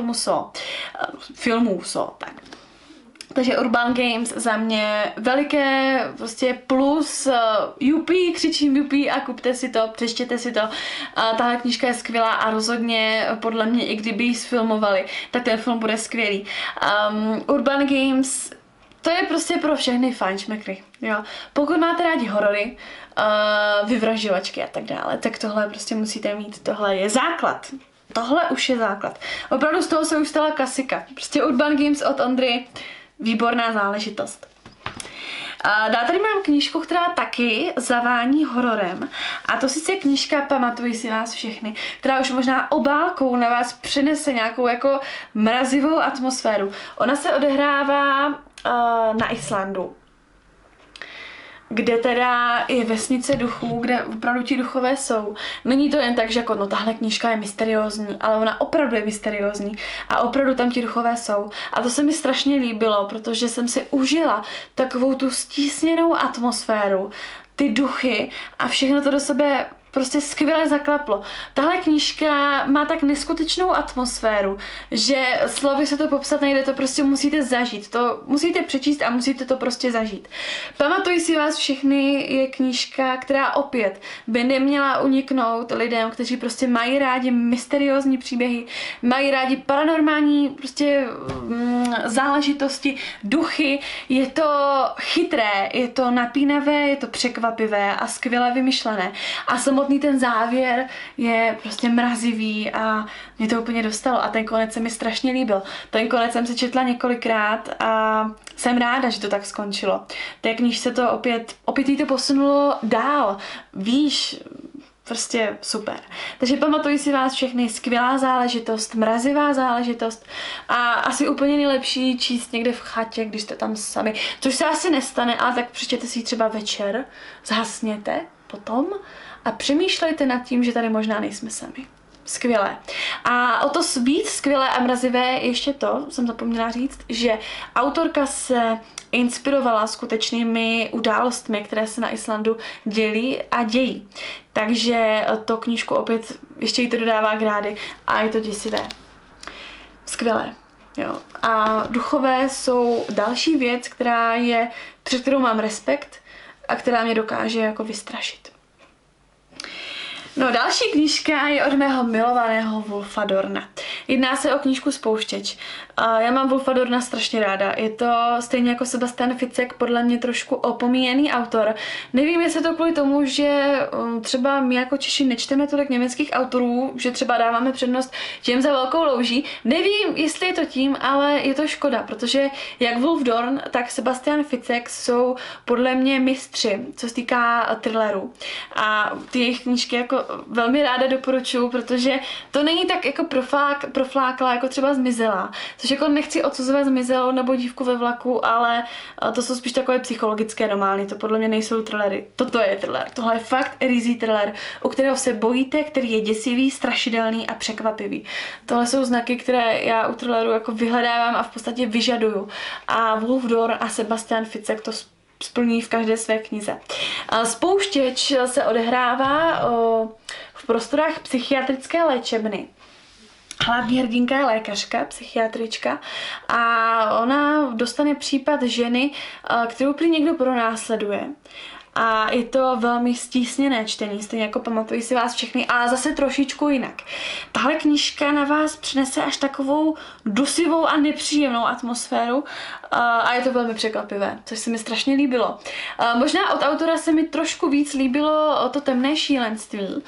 filmů tak. Takže Urban Games za mě veliké prostě plus, jupi, křičím jupi a kupte si to, přečtěte si to. Tahle knížka je skvělá a rozhodně podle mě, i kdyby ji sfilmovali, tak ten film bude skvělý. Urban Games to je prostě pro všechny fajnšmekry, jo. Pokud máte rádi horory, vyvražďovačky a tak dále, tak tohle prostě musíte mít, tohle je základ. Tohle už je základ. Opravdu z toho se už stala klasika. Prostě Urban Games od Ondry, výborná záležitost. Dál tady mám knížku, která taky zavání hororem. A to sice knížka Pamatuji si vás všechny, která už možná obálkou na vás přinese nějakou jako mrazivou atmosféru. Ona se odehrává na Islandu, kde teda je vesnice duchů, kde opravdu ti duchové jsou. Není to jen tak, že jako no tahle knížka je mysteriózní, ale ona opravdu je mysteriózní a opravdu tam ti duchové jsou. A to se mi strašně líbilo, protože jsem si užila takovou tu stísněnou atmosféru, ty duchy a všechno to do sebe prostě skvěle zaklaplo. Tahle knížka má tak neskutečnou atmosféru, že slovy se to popsat nejde, to prostě musíte zažít. To musíte přečíst a musíte to prostě zažít. Pamatuji si vás všechny je knížka, která opět by neměla uniknout lidem, kteří prostě mají rádi mysteriózní příběhy, mají rádi paranormální prostě záležitosti, duchy. Je to chytré, je to napínavé, je to překvapivé a skvěle vymyšlené. A samotný ten závěr je prostě mrazivý a mě to úplně dostalo a ten konec se mi strašně líbil. Ten konec jsem si četla několikrát a jsem ráda, že to tak skončilo. Té knížce to opět jí to posunulo dál, výš, prostě super. Takže Pamatuji si vás všechny, skvělá záležitost, mrazivá záležitost a asi úplně nejlepší číst někde v chatě, když jste tam sami, což se asi nestane, ale tak přečtěte si ji třeba večer, zhasněte potom a přemýšlejte nad tím, že tady možná nejsme sami. Skvělé. A o to víc skvělé a mrazivé ještě to, jsem zapomněla říct, že autorka se inspirovala skutečnými událostmi, které se na Islandu dělí a dějí. Takže to knížku opět ještě jí to dodává grády a je to děsivé. Skvělé. Jo. A duchové jsou další věc, před kterou mám respekt a která mě dokáže jako vystrašit. No, další knížka je od mého milovaného Wolfa Dorna. Jedná se o knížku Spouštěč. Já mám Wolfa Dorna strašně ráda. Je to stejně jako Sebastian Ficek podle mě trošku opomíjený autor. Nevím, jestli to kvůli tomu, že třeba my jako Češi nečteme tolik německých autorů, že třeba dáváme přednost těm za velkou louží. Nevím, jestli je to tím, ale je to škoda, protože jak Wolf Dorn, tak Sebastian Ficek jsou podle mě mistři, co se týká thrillerů. A ty jejich knížky jako velmi ráda doporučuju, protože to není tak jako profláklá jako třeba Zmizelá, což jako nechci odsuzovat Zmizelou nebo Dívku ve vlaku, ale to jsou spíš takové psychologické romány, to podle mě nejsou thrillery. Toto je thriller, tohle je fakt rizí thriller, u kterého se bojíte, který je děsivý, strašidelný a překvapivý. Tohle jsou znaky, které já u thrilleru jako vyhledávám a v podstatě vyžaduju. A Wolf Dorn a Sebastian Ficek to splní v každé své knize. Spouštěč se odehrává v prostorách psychiatrické léčebny. Hlavní hrdinka je lékařka, psychiatrička a ona dostane případ ženy, kterou prý někdo pronásleduje. A je to velmi stísněné čtení, stejně jako Pamatuji si vás všechny, ale zase trošičku jinak. Tahle knížka na vás přinese až takovou dusivou a nepříjemnou atmosféru a je to velmi překvapivé, což se mi strašně líbilo. Možná od autora se mi trošku víc líbilo to Temné šílenství,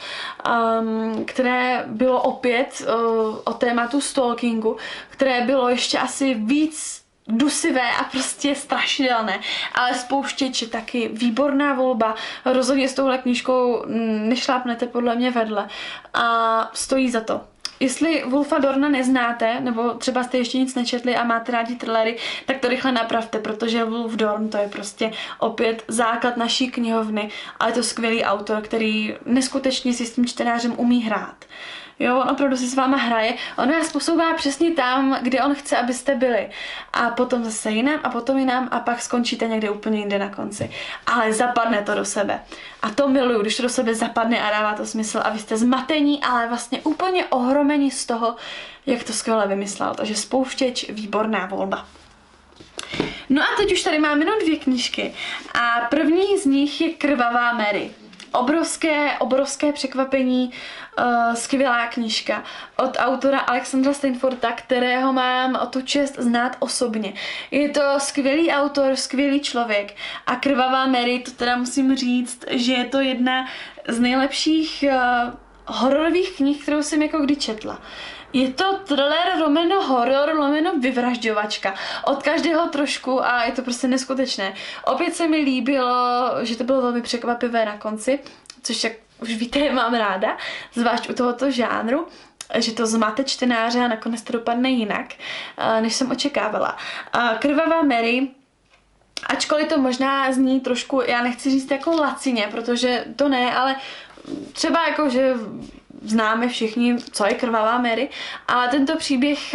které bylo opět o tématu stalkingu, které bylo ještě asi víc dusivé a prostě strašidelné, ale Spouštěč je taky výborná volba, rozhodně s touhle knížkou nešlápnete podle mě vedle a stojí za to. Jestli Wolfa Dorna neznáte, nebo třeba jste ještě nic nečetli a máte rádi thrillery, tak to rychle napravte, protože Wolf Dorn to je prostě opět základ naší knihovny a je to skvělý autor, který neskutečně si s tím čtenářem umí hrát. Jo, on opravdu si s váma hraje, on nás posouvá přesně tam, kde on chce, abyste byli. A potom zase jinam a potom jinam a pak skončíte někde úplně jinde na konci. Ale zapadne to do sebe. A to miluju, když to do sebe zapadne a dává to smysl a vy jste zmatení, ale vlastně úplně ohromení z toho, jak to skvěle vymyslel. Takže Spouštěč, výborná volba. No a teď už tady mám jenom 2 knížky. A první z nich je Krvavá Mary. Obrovské překvapení, skvělá knížka od autora Alexandra Steinforta, kterého mám o tu čest znát osobně. Je to skvělý autor, skvělý člověk a Krvavá Mary, to teda musím říct, že je to jedna z nejlepších hororových knih, kterou jsem jako kdy četla. Je to thriller, lomeno horor, lomeno vyvražďovačka. Od každého trošku a je to prostě neskutečné. Opět se mi líbilo, že to bylo velmi překvapivé na konci, což jak už víte, mám ráda, zvlášť u tohoto žánru, že to zmate čtenáře a nakonec to dopadne jinak, než jsem očekávala. Krvavá Mary, ačkoliv to možná zní trošku, já nechci říct jako lacině, protože to ne, ale třeba jako, že známe všichni, co je Krvavá Mary, ale tento příběh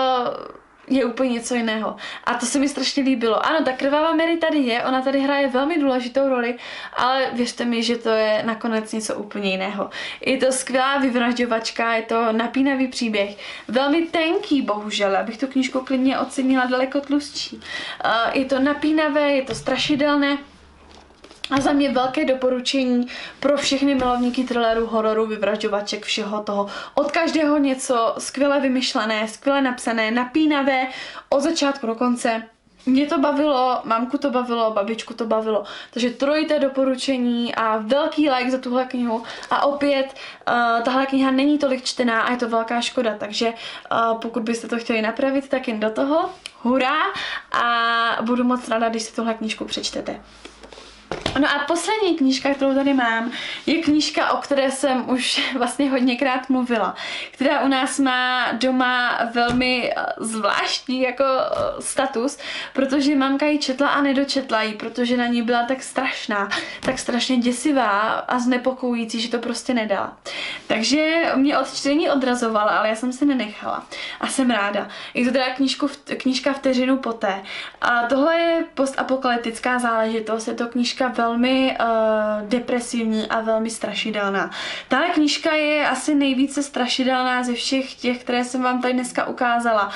je úplně něco jiného. A to se mi strašně líbilo. Ano, ta Krvavá Mary tady je, ona tady hraje velmi důležitou roli, ale věřte mi, že to je nakonec něco úplně jiného. Je to skvělá vyvražďovačka, je to napínavý příběh. Velmi tenký, bohužel, abych tu knížku klidně ocenila daleko tlustší. Je to napínavé, je to strašidelné. A za mě velké doporučení pro všechny milovníky thrillerů, hororu, vyvražďovaček, všeho toho. Od každého něco skvěle vymyšlené, skvěle napsané, napínavé, od začátku do konce. Mě to bavilo, mamku to bavilo, babičku to bavilo. Takže trojité doporučení a velký like za tuhle knihu. A opět, tahle kniha není tolik čtená a je to velká škoda. Takže pokud byste to chtěli napravit, tak jen do toho. Hurá! A budu moc ráda, když si tuhle knížku přečtete. No a poslední knížka, kterou tady mám, je knížka, o které jsem už vlastně hodněkrát mluvila, která u nás má doma velmi zvláštní jako status, protože mamka ji četla a nedočetla ji, protože na ní byla tak strašná, tak strašně děsivá a znepokojující, že to prostě nedala. Takže mě od čtení odrazovala, ale já jsem se nenechala a jsem ráda. Je to teda knížka Vteřinu poté. A tohle je postapokalyptická záležitost, je to knížka velmi depresivní a velmi strašidelná. Tahle knížka je asi nejvíce strašidelná ze všech těch, které jsem vám tady dneska ukázala.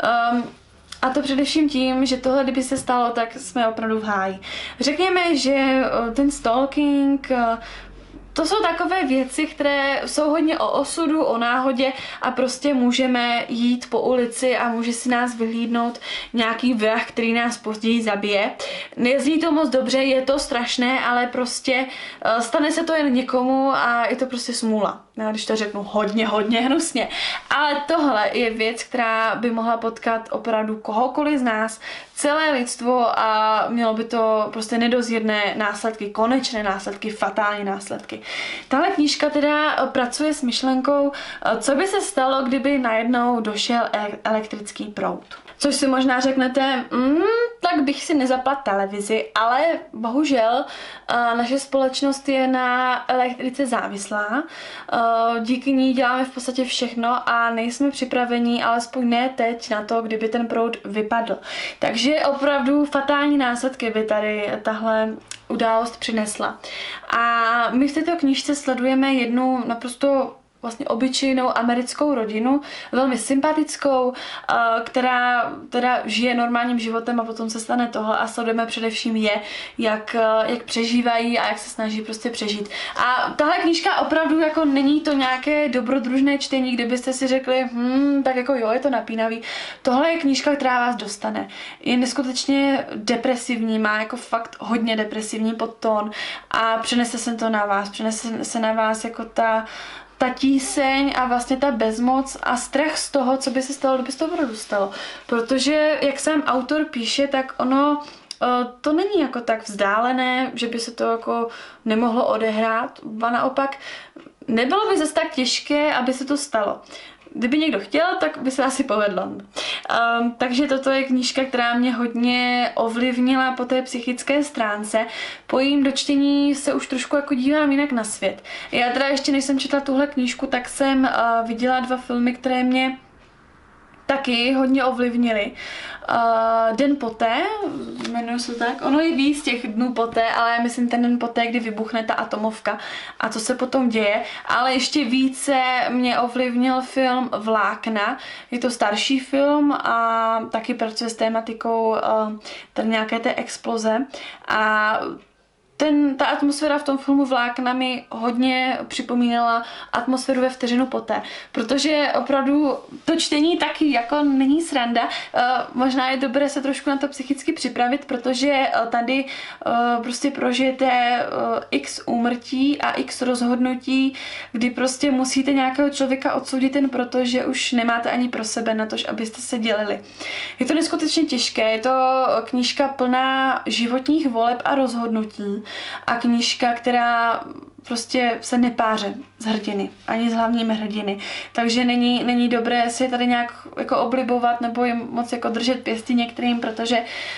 A to především tím, že tohle, kdyby se stalo, tak jsme opravdu v háji. Řekněme, že ten stalking, to jsou takové věci, které jsou hodně o osudu, o náhodě a prostě můžeme jít po ulici a může si nás vyhlídnout nějaký vrah, který nás později zabije. Nezní to moc dobře, je to strašné, ale prostě stane se to jen někomu a je to prostě smůla. No, když to řeknu hodně hnusně. Ale tohle je věc, která by mohla potkat opravdu kohokoliv z nás, celé lidstvo a mělo by to prostě nedozírné následky, konečné následky, fatální následky. Tahle knížka teda pracuje s myšlenkou, co by se stalo, kdyby najednou došel elektrický proud. Což si možná řeknete, tak bych si nezapla televizi, ale bohužel naše společnost je na elektrice závislá. Díky ní děláme v podstatě všechno a nejsme připraveni, alespoň ne teď, na to, kdyby ten proud vypadl. Takže opravdu fatální následky by tady tahle událost přinesla. A my v této knížce sledujeme jednu naprosto vlastně obyčejnou americkou rodinu, velmi sympatickou, která teda žije normálním životem a potom se stane tohle a sledujeme především jak přežívají a jak se snaží prostě přežít. A tahle knížka opravdu jako není to nějaké dobrodružné čtení, kdybyste si řekli, tak jako jo, je to napínavý. Tohle je knížka, která vás dostane. Je neskutečně depresivní, má jako fakt hodně depresivní podtón a přenese se to na vás, přenese se na vás jako ta tíseň a vlastně ta bezmoc a strach z toho, co by se stalo, kdyby se to opravdu stalo. Protože, jak sám autor píše, tak ono to není jako tak vzdálené, že by se to jako nemohlo odehrát. A naopak nebylo by zase tak těžké, aby se to stalo. Kdyby někdo chtěl, tak by se asi povedlo. Takže toto je knížka, která mě hodně ovlivnila po té psychické stránce. Po jejím dočtení se už trošku jako dívám jinak na svět. Já teda ještě než jsem četla tuhle knížku, tak jsem viděla 2 filmy, které mě taky hodně ovlivnili. Den poté, jmenuje se tak, ono je víc těch dnů poté, ale já myslím ten den poté, kdy vybuchne ta atomovka a co se potom děje, ale ještě více mě ovlivnil film Vlákna, je to starší film a taky pracuje s tématikou tady nějaké té exploze a ta atmosféra v tom filmu Vlákna mi hodně připomínala atmosféru ve Vteřinu poté, protože opravdu to čtení taky jako není sranda. Možná je dobré se trošku na to psychicky připravit, protože tady prostě prožijete x úmrtí a x rozhodnutí, kdy prostě musíte nějakého člověka odsoudit jen proto, že už nemáte ani pro sebe na to, abyste se dělili. Je to neskutečně těžké, je to knížka plná životních voleb a rozhodnutí. A knížka, která prostě se nepáře z hrdiny, ani s hlavními hrdiny. Takže není dobré si je tady nějak jako oblibovat nebo jim moc jako držet pěstí některým, protože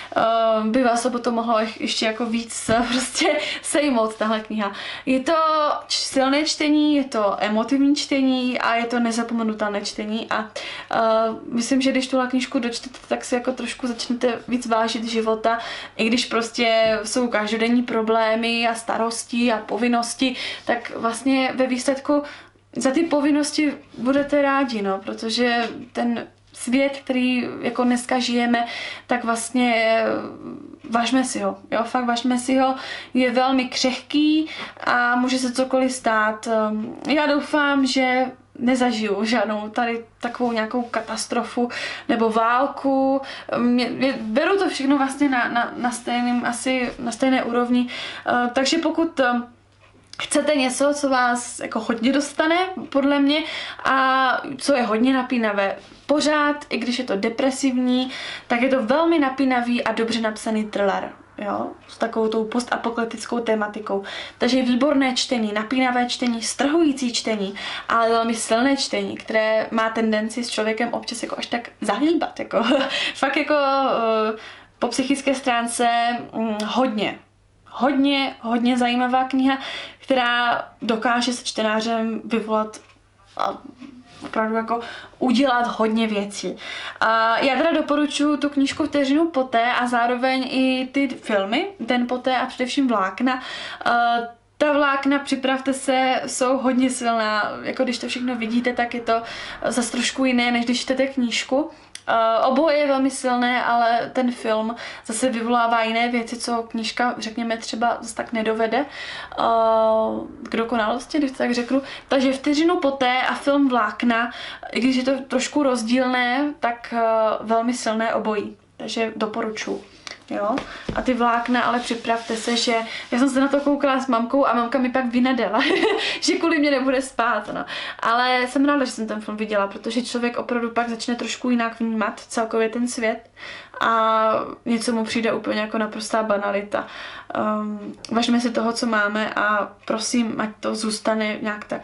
by vás to potom mohlo ještě jako víc prostě sejmout tahle kniha. Je to silné čtení, je to emotivní čtení a je to nezapomenutelné čtení a myslím, že když tuhle knížku dočtete, tak si jako trošku začnete víc vážit života, i když prostě jsou každodenní problémy a starosti a povinnosti, tak vlastně ve výsledku za ty povinnosti budete rádi, no, protože ten svět, který jako dneska žijeme, tak vlastně važme si ho, jo, fakt važme si ho, je velmi křehký a může se cokoliv stát. Já doufám, že nezažiju žádnou tady takovou nějakou katastrofu nebo válku. Beru to všechno vlastně na stejné úrovni, takže pokud chcete něco, co vás jako hodně dostane, podle mě, a co je hodně napínavé, pořád, i když je to depresivní, tak je to velmi napínavý a dobře napsaný thriller, jo, s takovou tou postapokalyptickou tématikou. Takže výborné čtení, napínavé čtení, strhující čtení, ale velmi silné čtení, které má tendenci s člověkem občas jako až tak zahýbat, jako fakt jako po psychické stránce hodně zajímavá kniha, která dokáže se čtenářem vyvolat a opravdu jako udělat hodně věcí. Já teda doporučuji tu knížku Vteřinu poté a zároveň i ty filmy Den poté a především Vlákna. Ta vlákna, připravte se, jsou hodně silná, jako když to všechno vidíte, tak je to zase trošku jiné, než když čtete knížku. Oboje je velmi silné, ale ten film zase vyvolává jiné věci, co knížka, řekněme, třeba zase tak nedovede k dokonalosti, když to tak řeknu. Takže Vteřinu poté a film Vlákna, i když je to trošku rozdílné, tak velmi silné obojí. Takže doporučuji. Jo? A ty Vlákna, ale připravte se, že já jsem se na to koukala s mamkou a mamka mi pak vynadala, že kvůli mě nebude spát. No. Ale jsem ráda, že jsem ten film viděla, protože člověk opravdu pak začne trošku jinak vnímat celkově ten svět a něco mu přijde úplně jako naprostá banalita. Važme si toho, co máme a prosím, ať to zůstane nějak tak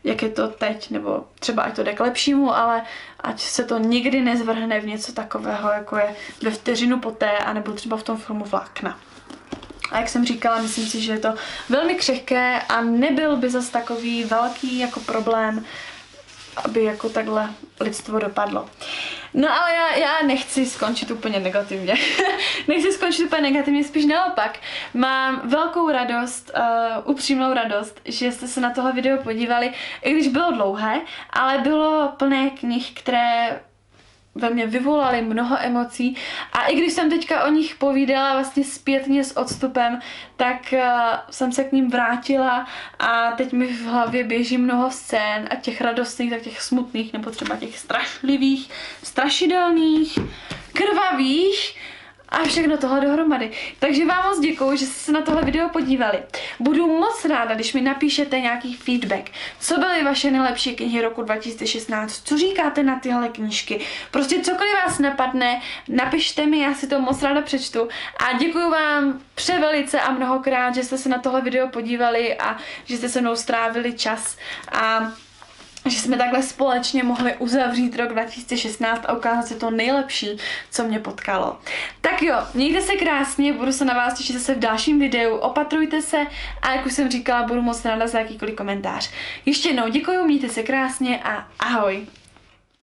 jak je to teď, nebo třeba ať to jde k lepšímu, ale ať se to nikdy nezvrhne v něco takového, jako je Ve vteřinu poté, anebo třeba v tom filmu Vlákna. A jak jsem říkala, myslím si, že je to velmi křehké a nebyl by zas takový velký jako problém, aby jako takhle lidstvo dopadlo. No ale já nechci skončit úplně negativně. Nechci skončit úplně negativně, spíš naopak. Mám velkou radost, upřímnou radost, že jste se na tohle video podívali, i když bylo dlouhé, ale bylo plné knih, které ve mně vyvolaly mnoho emocí a i když jsem teďka o nich povídala vlastně zpětně s odstupem, tak jsem se k ním vrátila a teď mi v hlavě běží mnoho scén a těch radostných, tak těch smutných, nebo třeba těch strašlivých, strašidelných, krvavých a všechno tohle dohromady. Takže vám moc děkuju, že jste se na tohle video podívali. Budu moc ráda, když mi napíšete nějaký feedback. Co byly vaše nejlepší knihy roku 2016? Co říkáte na tyhle knížky? Prostě cokoliv vás napadne, napište mi, já si to moc ráda přečtu. A děkuju vám převelice a mnohokrát, že jste se na tohle video podívali a že jste se mnou strávili čas. A že jsme takhle společně mohli uzavřít rok 2016 a ukázat si to nejlepší, co mě potkalo. Tak jo, mějte se krásně, budu se na vás těšit zase v dalším videu, opatrujte se a jak už jsem říkala, budu moc ráda za jakýkoliv komentář. Ještě jednou děkuju, mějte se krásně a ahoj!